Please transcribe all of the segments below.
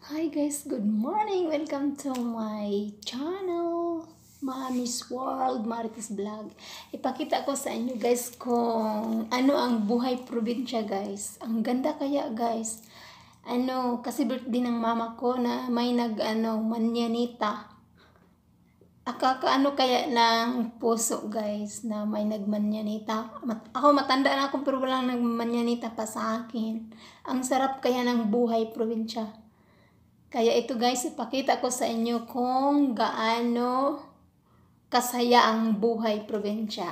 Hi guys, good morning! Welcome to my channel, Mami's World, Marites Vlog. Ipakita ko sa inyo guys kung ano ang buhay probinsya guys. Ang ganda kaya guys. Kasi birthday ng mama ko na may manyanita. Akakaano kaya ng puso guys na may nagmanyanita. Ako matanda na ako pero walang nagmanyanita pa sa akin. Ang sarap kaya ng buhay probinsya. Kaya ito guys, ipakita ko sa inyo kung gaano kasaya ang buhay probinsya.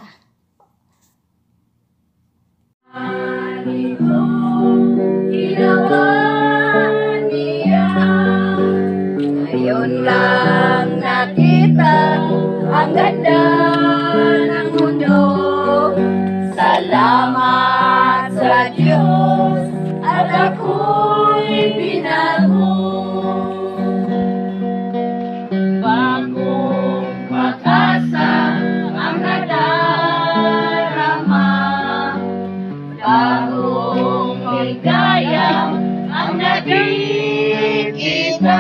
Ngayon lang nakita ang ganda ng mundo. Salamat sa Diyos at ako'y binago. Bagong pag-asa ang nadarama, bagong ligaya ang nakikita.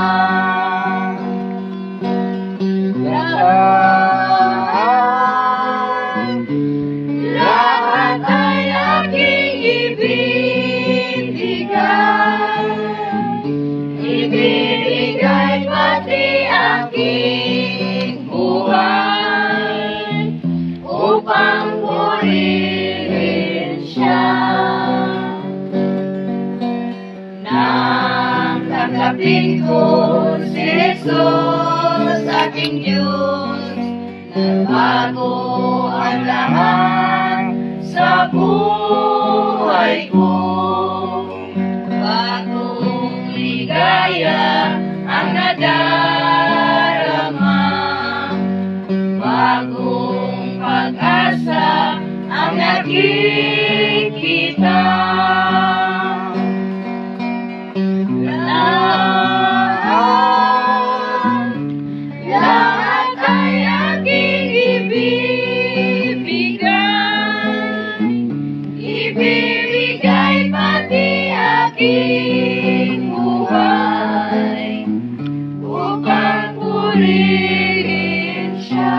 Lahat ay aking ibibigay pati aking buhay upang purihin siya. Nang tanggapin ko si Jesus, aking Diyos, nagbago ang lahat sa buhay ko. Bagong ligaya ang nadarama, bagong pag-asa ang nakikita. Lahat ay aking ibibigay pati aking buhay upang purihin siya.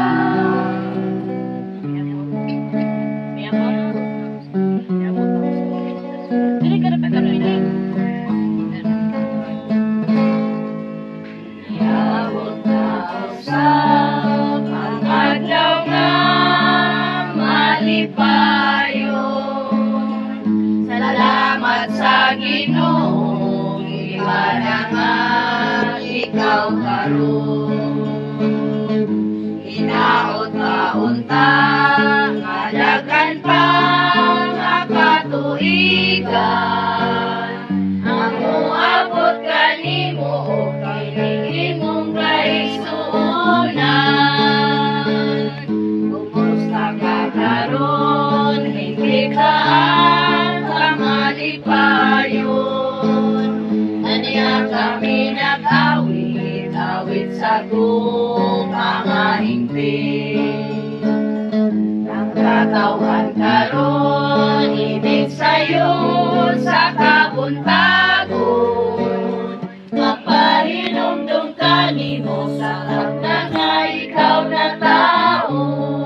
Iabot na sa pang-adlaw nga malipayon. Salamat sa Ginoo, iba na nga ikaw karon. Hinaot ka unta, nga daghan pa nga katuigan. Ang muabot kanimo o kanimong kaigsuonan. Kumusta ka karon, hindi ka ang malipayon. Aniya kami nag-awit, awit sa mga hingpit. Ang katawan karon, ibig sa'yo sa kabuntagon. Mapahinumdum kanimo sa na nga ikaw na tao.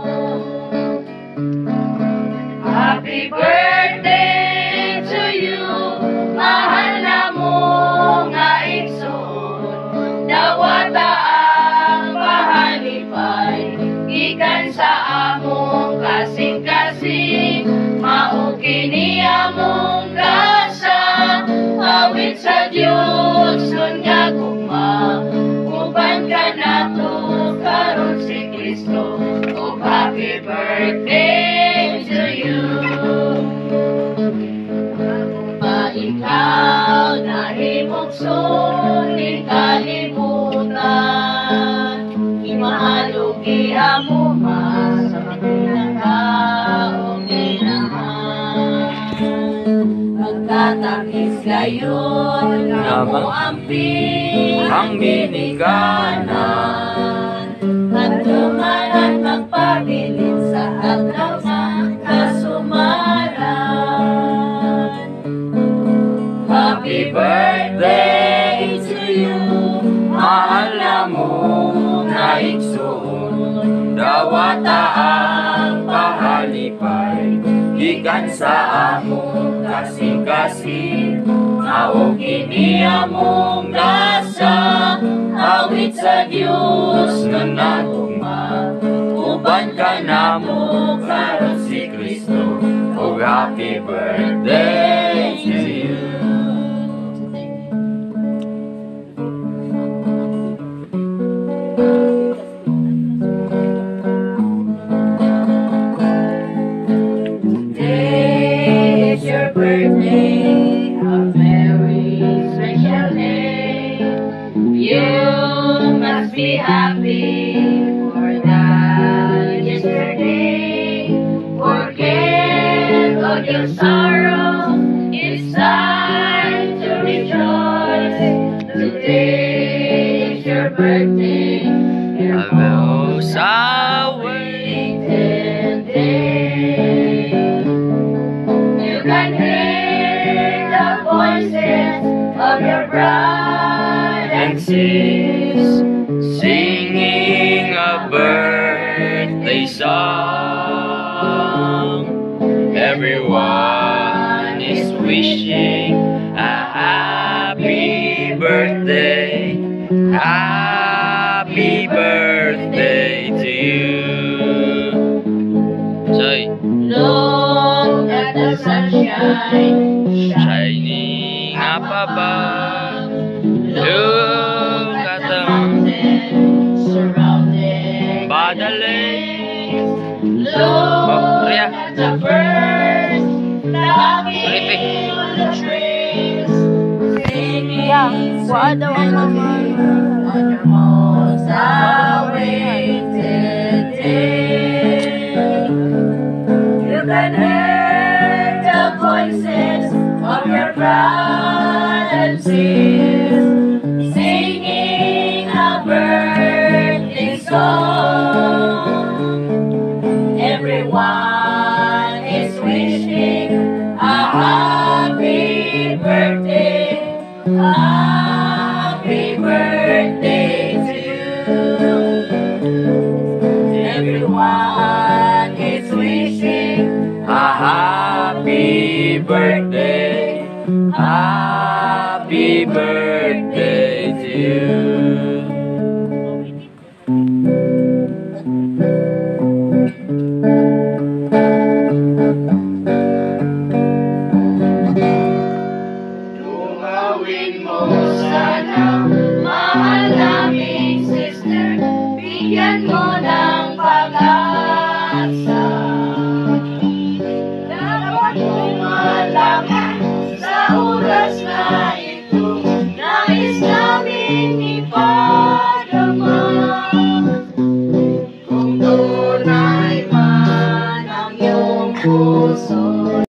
Happy birthday to you, mahal na mo nga igsoon. Dawata ang pahalipay, gikan sa among kasing-kasing. Mao kini among grasya, awit sa Diyos nun nga gugma. Uban ka nato karon si Kristo. Oh, happy birthday to you. Pa ikaw nahimong suning kalibutan, imahalog amo mas sa pinakaong ginahan. Pagkatakis gayon amo amping ang binikanan. Pagtumanan magpabilin sa adlaw nga kasumaran. Happy birthday to kawata ang pahalipay, gikan sa among kasing-kasing, mao kini among nasa, awit sa Dios nga natugma, uban ka namo karon si Kristo, o happy birthday to you. Today is your birthday, a very special day. You must be happy for that yesterday. Forget all your sorrow, it's time to rejoice. Today is your birthday, a most awaited day. You can hear the voices of your bride and sis singing a birthday song. Everyone is wishing a happy birthday to you. Say, look at the sunshine shining up above. Look at the mountains surrounded by the lake. Look at the birds flying on the trees, singing on your most awaited day. You can hear the voices of your bride and sis singing a birthday song. Everyone is wishing a happy birthday to you. Everyone is wishing a happy birthday to you. Dumawin mo sana, mahal naming sister, bigyan mo ng pag-asa. Dapat mong malaman sa oras na ito, nais namin ipadama. Kung tunay man ang iyong puso,